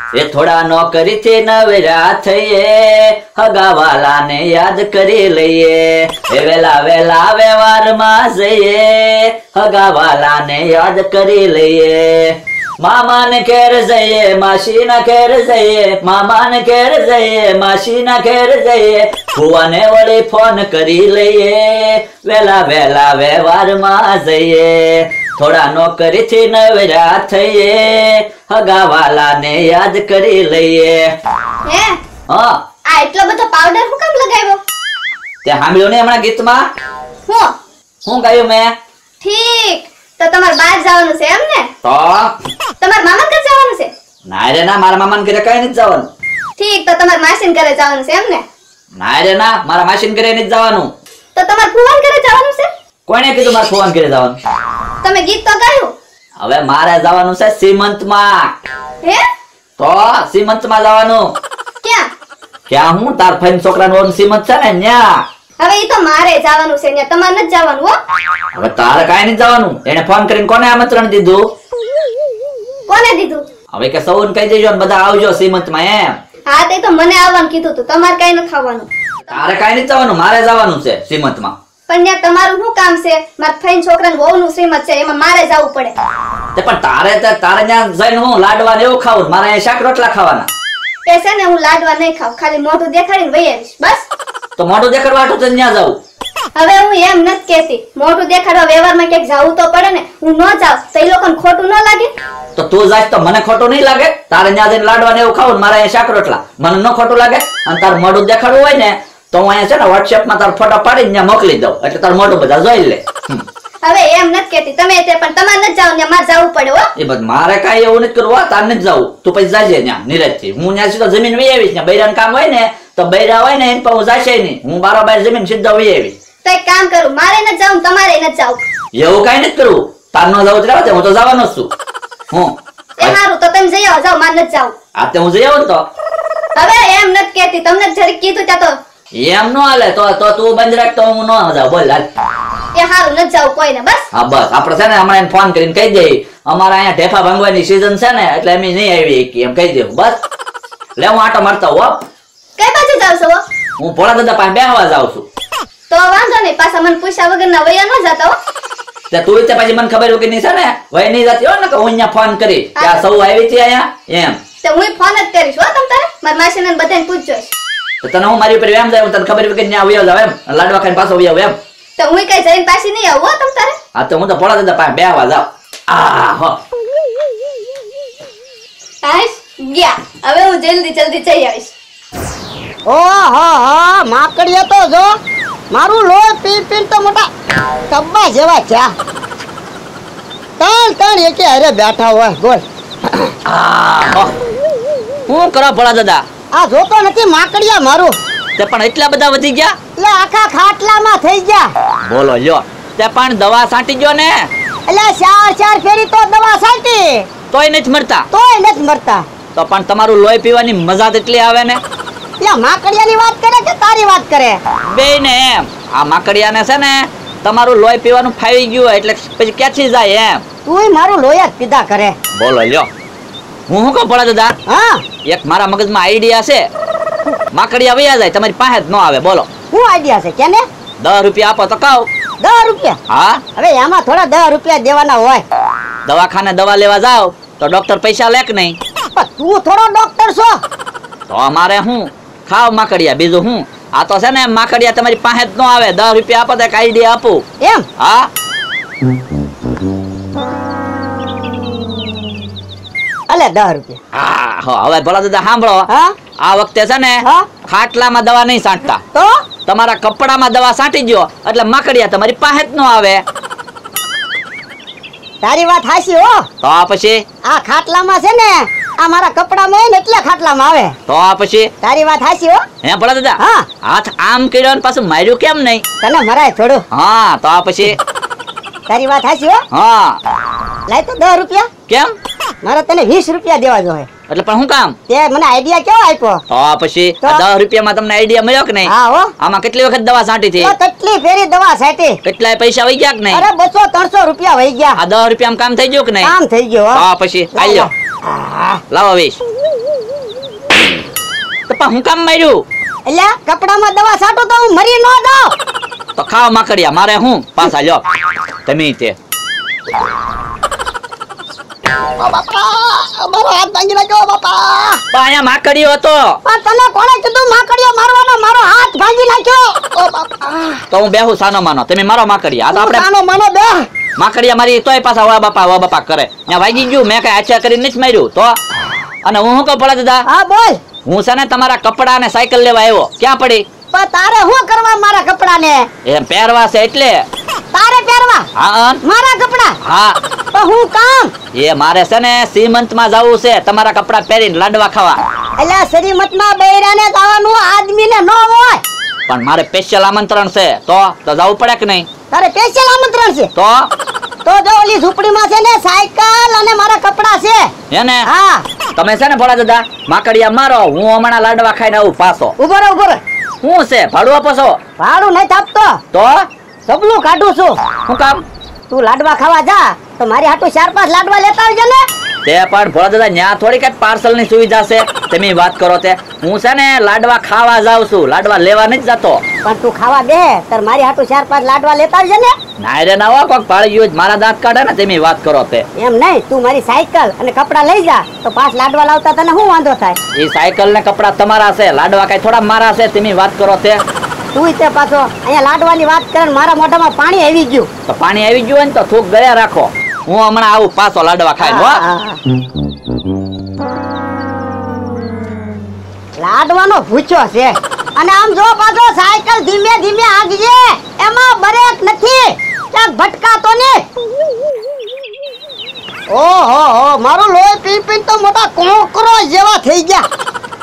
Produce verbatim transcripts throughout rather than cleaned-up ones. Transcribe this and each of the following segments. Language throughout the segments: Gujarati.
એ થોડા નોકરી થી નવરા થઈએ, હગાવાલા ને યાદ કરી લઈએ, એ વેલા વેલા વ્યવહારમાં જઈએ, હગાવાલા ને યાદ કરી લઈએ. મામા ને ઘેર જઈએ, માસી ના ઘેર જઈએ, મામા ને ઘેર જઈએ, માસી ના ઘેર જઈએ, ફુવાને વળી ફોન કરી લઈએ, વેલા વેલા વ્યવહારમાં જઈએ, થોડા નોકરી થી નવરા થઈએ, હગાવાલા ને યાદ કરી લઈએ. હે હા આ એટલો બધો પાવડર હું કામ લગાવ્યો? તે સાંભળ્યો ને હમણાં ગીતમાં હું શું ગાયું મેં? ઠીક, તો તમારે બહાર જવાનું છે એમ ને? તો તમારા મામા ઘરે જવાનું છે? ના રે ના, મારા મામાને ઘરે કઈ નથી જવાનું. ઠીક, તો તમારા માસીને ઘરે જવાનું છે એમ ને? ના રે ના, મારા માસીને ઘરે નથી જવાનું. તો તમારા ફુવાને ઘરે જવાનું છે? કોણે કીધું મારા ફોન ઘરે જવાનું? તમે ગીત તો ગાયું. હવે મારે જવાનું છે સીમંતમાં. હે તો સીમંતમાં જવાનું. ક્યાં? ક્યાં? હું તાર ફઈન છોકરાનો સીમંત છે ને ન્યા. હવે ઈ તો મારે જવાનું છે ને તમારે નથી જવાનું હો. હવે તારે કાઈ નથી જવાનું. એને ફોન કરીને કોને આમંત્રણ દીધું? કોને દીધું? હવે કે સૌને કહી દેજો ને બધા આવજો સીમંતમાં એમ. હા તે તો મને આવવાનું કીધું તું, તમારે કઈ નથી ખાવાનું. તારે કાઈ નથી જવાનું, મારે જવાનું છે સીમંતમાં. પણ ત્યાં તમારું શું કામ છે? મારા ફઈન છોકરાને વહુનું શ્રીમત છે, એમાં મારે જવું પડે. તે પણ તારે તે તારે ત્યાં જઈને હું લાડવા ને એવું ખાવું, મારે અહીંયા શાક રોટલા ખાવાના. એ છે ને હું લાડવા નહીં ખાવ, ખાલી મોઢું દેખાડીને વહી આવીશ બસ. તો મોઢું દેખાડવા હાટુ તો ત્યાં જાવું. હવે હું એમ નથી કહેતી, મોઢું દેખાડવા વ્યવહારમાં ક્યાંક જાવું તો પડે ને. હું ન જાઉં તો એ લોકોને ખોટું ન લાગે? તો તું જાય તો મને ખોટું નહીં લાગે? તારે ત્યાં જઈને લાડવા ને એવું ખાવું, મારે અહીંયા શાક રોટલા, મને ન ખોટું લાગે? અને તારું મોઢું દેખાડવું હોય ને તો હું અહીંયા છે ને વોટ્સએપ માં તારો ફોટો પાડીને ત્યાં મોકલી દઉં, એટલે તારું મોઢું બધા જોઈ લે. હવે એમ નથી કહેતી તમે તે, પણ તમારે નથી જાવ ને મારે જવું પડે હો. એ બધ મારે કાઈ એવું નથી કરવું, તારે નથી જવું. તું પછી જાજે ત્યાં નિરજથી. હું ત્યાં સીધો જમીન વહી આવીશ ને. બૈરાનું કામ હોય ને તો બૈરા હોય ને એને પર હું જાશે નહીં, હું બારોબાર જમીન સીધો વહી આવીશ. તો એક કામ કરું, મારે નથી જાવું તમારે નથી જાવું. એવું કઈ નથી કરવું. તાર ન જવું તો રહેવા, હું તો જવાનો જ છું. હું એ સારું, તો તમે જઈ આવો, જાઓ, મારે નથી જાવું. આ તે હું જઈ આવું તો. હવે એમ નથી કહેતી, તમને જરીક કીધું ત્યાં તો. એમ ન હાલે. તો તો તું બંધ રાખ તો હું ન જાઉં. બોલ હાલ. એ સારું, નથી જાવું કોઈને બસ. હા બસ, આપડે છે ને હમણાં એને ફોન કરીને કહી દઈએ અમારા અહીંયા ઢેફા ભાંગવાની સીઝન છે ને એટલે અમે નહીં આવી એમ કહી દેવું બસ. લે હું આટો મારતો હો. કઈ બાજુ જાવ છો? હું ભોળા દાદા પાસે બેહવા જાઉં છું. તો વાંધો નહીં, પાછા મને પૂછ્યા વગર ના વયા ન જતા હો. તે તું તે પછી મને ખબર કે નહીં છે ને વય નહીં જતી હોય ને કે હું અહીંયા ફોન કરી કે આ સૌ આવી હતી અહીંયા એમ. તો હું ફોન જ કરીશ હો તમ તારે. મારા માસીને બધાને પૂછજો. તો તને હું મારી ઉપર એમ જાય, હું તને ખબર કે ત્યાં આવ્યો જાવ એમ, લાડવા ખાઈને પાછો આવ્યો એમ. તો હું કઈ જઈને પાછી નહીં આવું હો તમ તારે. હા તો હું તો ભોળા દાદા પાસે બેહવા જાઉં. આ હો આઈશ ગયા. હવે હું જલ્દી જલ્દી જઈ આવીશ. ઓહો હો, માકડીએ તો જો મારું લોહી પી પી તો મોટા કબ્બા જેવા છે. ત્રણ ત્રણ એકે હારે બેઠા હોય. બોલ આ હો હું કરો ભોળા દાદા? આ જોતો નથી માકડિયા મારું. તે પણ એટલા બધા વધી ગયા? એટલે આખા ખાટલામાં થઈ ગયા. બોલો લ્યો. તે પણ દવા છાંટી ગયો ને? એટલે ચાર ચાર ફેરી તો દવા છાંટી તોય નથી મરતા? તોય નથી મરતા. તો પણ તમારું લોહી પીવાની મજા એટલી આવે ને. એટલે માકડિયાની વાત કરે કે તારી વાત કરે? બે ને એમ. આ માકડિયાને છે ને તમારું લોહી પીવાનું ફાવી ગયું હોય એટલે પછી ક્યાંથી જાય એમ. તુંય મારું લોહી જ પીધા કરે. બોલો લ્યો. હું શું કહું ભોળા દાદા? હા એક મારા મગજમાં આઈડિયા છે. માકડિયા વયા જાય તમારી પાસે જ ન આવે. બોલો શું આઈડિયા છે? કેને? દસ રૂપિયા આપો તો કહું. દસ રૂપિયા? હા. હવે એમાં થોડા દસ રૂપિયા દેવાના હોય. દવાખાને દવા લેવા જાવ તો ડોક્ટર પૈસા લે કે નહીં? પણ તું થોડો ડોક્ટર છો. તો અમારે હું ખાવ માકડિયા, બીજું હું. આ તો છે ને માકડિયા તમારી પાસે જ ન આવે. દસ રૂપિયા આપો તો એક આઈડિયા આપું. એમ? હા. અલે દસ રૂપિયા. હા હો. હવે ભોળા દાદા સાંભળો. હા આ વખતે છે ને હા ખાટલામાં દવા નહીં છાંટતા. તો તમારા કપડામાં દવા છાંટી ગયો એટલે માકડિયા તમારી પાસે જ ન આવે. તારી વાત હાચી હો. તો આ પછી આ ખાટલામાં છે ને આ મારા કપડામાં હોય ને એટલે ખાટલામાં આવે. તો આ પછી તારી વાત હાચી હો. હે ભોળા દાદા? હા. હાથ આમ કર્યો ને પાછું માર્યું કેમ નહીં? તને મરાય થોડું. હા તો આ પછી તારી વાત હાચી હો. હા. લાય તો દસ રૂપિયા. કેમ? મારે તને વીસ રૂપિયા દેવા જોઈએ. એટલે પણ શું કામ? તે મને આઈડિયા કેવો આપ્યો? તો આ પછી તો? આ દસ રૂપિયામાં તમને આઈડિયા મળ્યો કે નહીં? હા હો. આમાં કેટલી વખત દવા છાંટી હતી? તો કેટલી ફેરી દવા છાંટી. કેટલાય પૈસા વહી ગયા કે નહીં? અરે બસો ત્રણસો રૂપિયા વહી ગયા. આ દસ રૂપિયામાં કામ થઈ ગયું કે નહીં? કામ થઈ ગયો તો હો. આ પછી આલ્યો. હા. લાવો વીસ. તો પણ હું કામ માર્યું? એટલે કપડામાં દવા છાંટો તો હું મરી ન જાઉં. તો ખાવ માકડિયા, મારે હું પાછા લ્યો તમે તે. બાપા મારો હાથ ભાંગી નાખ્યો બાપા. પણ અહીંયા માકડિયો હતો. પણ તને કોણે કીધું માકડીઓ મારવાનો? મારો હાથ ભાંગી નાખ્યો. ઓ બાપા તો હું બેહું સાનો માનો, તમે મારો માકડિયા. આ તો આપણે આનો માનો બે માકડિયા મારી તોય પાછા વા બાપા વા બાપા કરે. ત્યાં વાગી ગયું, મેં કઈ આછા કરીને નથી માર્યું. તો અને હું શું કહું પડે દાદા, હા બોલ. હું છે ને તમારા કપડા અને સાયકલ લેવા આવ્યો. ક્યાં પડી? પણ તારે શું કરવા મારા કપડાને? એમ પહેરવા છે એટલે. તારે પહેરવા હા મારા કપડા? હા. તો હું કામ? એ મારે છે ને સીમંત માં જવું છે, તમારા કપડા પહેરીને લાડવા ખાવા. એટલે શ્રીમતમાં બૈરાને જવાનું આદમીને ન હોય. પણ મારે સ્પેશિયલ આમંત્રણ છે, તો તો જવું પડે કે નહીં? તારે સ્પેશિયલ આમંત્રણ છે? તો તો જો ઓલી ઝૂંપડીમાં છે ને સાયકલ અને મારા કપડા છે. હે ને? હા તમે છે ને ભોળા દાદા માકડિયા મારો, હું હમણાં લાડવા ખાઈને આવું પાછો. ઉભો રહે ઉભો રહે. શું છે ભાડું આપો છો? ભાડું નહીં આપતો, તો સબલું કાઢું છું. શું કામ? તું લાડવા ખાવા જા તો મારી હાટુ ચાર પાંચ લાડવા લેતા આવજે ને. તે પણ ભોળા દાદા ન્યા થોડી કઈ પાર્સલ ની સુવિધા છે, તમે વાત કરો તે. હું છે ને લાડવા ખાવા જાઉં છું, લાડવા લેવા નથી જતો. પણ તું ખાવા દે તાર મારી હાટુ ચાર પાંચ લાડવા લેતા આવજે ને. ના રે ના, કોક પાળી ગયું મારા દાંત કાઢે ને, તમે વાત કરો તે. એમ નહીં, તું મારી સાયકલ અને કપડા લઈ જા તો પાંચ લાડવા લાવતા તને શું વાંધો થાય? એ સાયકલ ને કપડા તમારા છે, લાડવા કઈ થોડા મારા છે, તમે વાત કરો તે. તું તે પાછો અહીંયા લાડવાની વાત કરે ને મારા મોઢામાં પાણી આવી ગયું. તો પાણી આવી ગયું હોય ને તો થૂક ગયા રાખો, હું હમણાં આવું પાછો લાડવા ખાઈને. હો લાડવાનો ભૂખ્યો છે. અને આમ જો પાછો સાયકલ ધીમે ધીમે આગજે, એમાં બ્રેક નથી, ક્યાંક ભટકાતો ને. ઓહો હો, મારું લોહી પી પી તો મોટા કોકરો જેવા થઈ ગયા.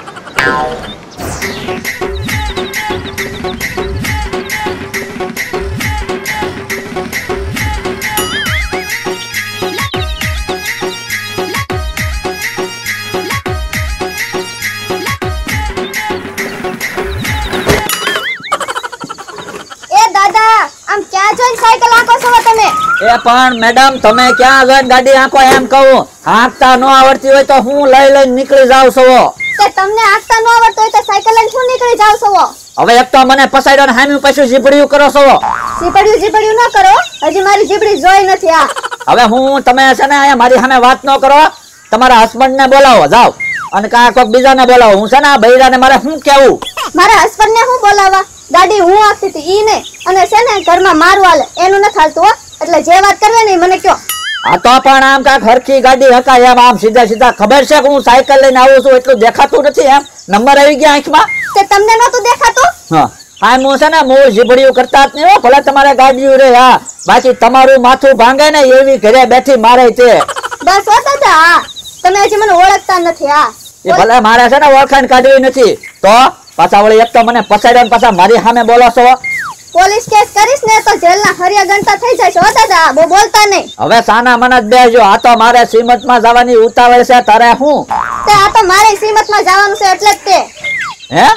સાયકલ આંકો છો તમે? એ પણ મેડમ તમે ક્યાં જઈને ગાડી આંકો એમ કહું? હાંકતા ન આવડતી હોય તો હું લઈ લઈને નીકળી જાવ છો. તે તમને આંકતા ન આવડતું હોય તો સાયકલ લઈને શું નીકળી જાવ છો? હવે એક તો મને પસાડ્યો ને હામી પાછું જીબડ્યું કરો છો. જીબડ્યું જીબડ્યું ન કરો, હજી મારી જીબડી જોઈ નથી. આ હવે હું તમે છે ને અહીંયા મારી સામે વાત ન કરો, તમારા હસબન્ડ ને બોલાવો જાવ, અને કાં કોઈક બીજાને બોલાવો. હું છે ને આ બૈરાને મારે શું કેવું? મારા હસબન્ડ ને હું બોલાવા? ગાડી હું આંકતી હતી ઈ ને, અને છે ને ઘરમાં મારું હાલે એનું ન થાલતું હો. એટલે જે વાત કરવે ને મને કયો. આ તો પણ આમ કાંઈક હરખી ગાડી હકાય એમ, આમ સીધા સીધા. ખબર છે કે હું સાયકલ લઈને આવું છું એટલું દેખાતું નથી એમ? નંબર આવી ગયા આંખમાં? તે તમને નહોતું દેખાતું? હા હા, હું છે ને મૂળ જીબડીયું કરતા જ નહીં હો, ભલે તમારે ગાડીયું રે. હા, બાકી તમારું માથું ભાંગે ને એવી ઘરે બેઠી મારે છે. બસ હો દાદા, હા તમે હજી મને ઓળખતા નથી. હા એ ભલે મારે છે ને ઓળખાણ કાઢવી નથી, તો પાછા વળી એક તો મને પછાડ્યો ને પાછા મારી સામે બોલો છો. પોલીસ કેસ કરીશ ને તો જેલના હરિયા ગણતા થઈ જશે હો દાદા, બહુ બોલતા નહીં. હવે સાના મને જ બેસજો. આ તો મારે શ્રીમતમાં જવાની ઉતાવળ છે, તારે હું? તે આ તો મારે શ્રીમતમાં જવાનું છે એટલે જ તે. હે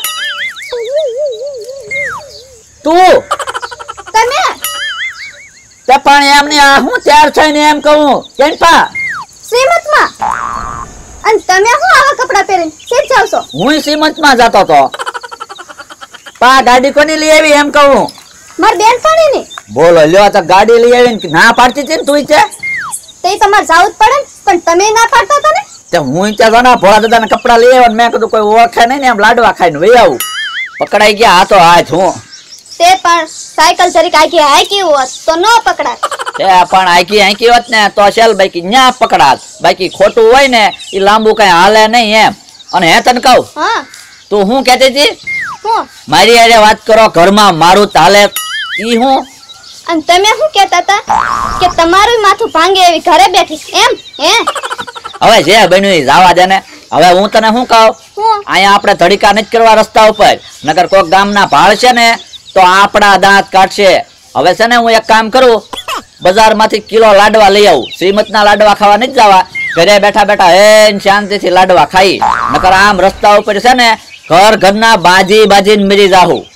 તું તમે તે પણ એમ ની, આ હું તૈયાર થઈને એમ કહું કેમ પા શ્રીમતમાં? અને તમે શું આવા કપડા પહેરીને શેઠ જાવ છો? હું શ્રીમતમાં જતો તો. પા ગાડી કોની લઈ આવી એમ કહું? માર બેનપણીની. બોલો લ્યો, તો ગાડી લઈ આવીને ના પાડતી હતી ને તું? છે તે તમારે જાવું જ પડે ને, પણ તમે ના પાડતા હતા ને. તે હું ત્યાં ના ભોળા દાદા ના કપડા લઈ આવ્યા, મેં કીધું કોઈ ઓળખે નહીં ને એમ લાડવા ખાઈને વહી આવું. પકડાઈ ગયા આ તો હાથ હું. તે પણ સાયકલ જરીક આખી હાકી હોત તો ન પકડાત. તે પણ આખી આખી હોત ને તો શેલ બાકી ન્યા પકડાત. બાકી ખોટું હોય ને એ લાંબુ કઈ હાલે નહીં એમ. અને હે તને કહું, હા તું શું કહેતી હતી? હું મારી હારે વાત કરો, ઘરમાં મારું ચાલે ઈ હું? અને તમે શું કહેતા હતા કે તમારું માથું ભાંગે એવી ઘરે બેઠી એમ? હે હવે જે બન્યું એ જવા દે ને. હવે હું તને શું કહું, હું અહીંયા આપણે ધડીકા નથી કરવા રસ્તા ઉપર, નકર કોક ગામના ભાળ છે ને તો આપણા દાંત કાઢશે. હવે છે ને હું એક કામ કરું, બજાર માંથી કિલો લાડવા લઈ આવું. શ્રીમતના લાડવા ખાવા નથી જવા, ઘરે બેઠા બેઠા હે શાંતિથી લાડવા ખાઈ. નકર આમ રસ્તા ઉપર છે ને ઘર ઘરના બાજી બાજીને મરી જાહું.